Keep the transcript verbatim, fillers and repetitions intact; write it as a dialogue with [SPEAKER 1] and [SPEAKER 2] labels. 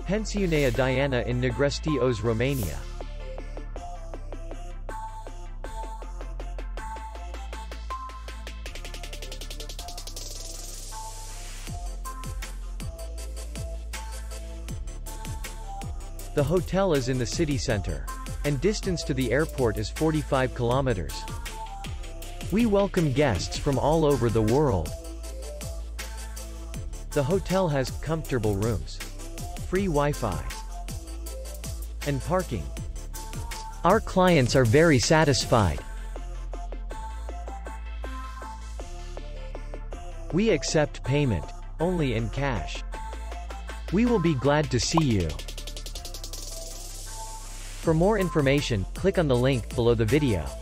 [SPEAKER 1] Pensiunea Diana in Negresti-Oas, Romania. The hotel is in the city center, and distance to the airport is forty-five kilometers. We welcome guests from all over the world. The hotel has comfortable rooms, free Wi-Fi, and parking. Our clients are very satisfied. We accept payment only in cash. We will be glad to see you. For more information, click on the link below the video.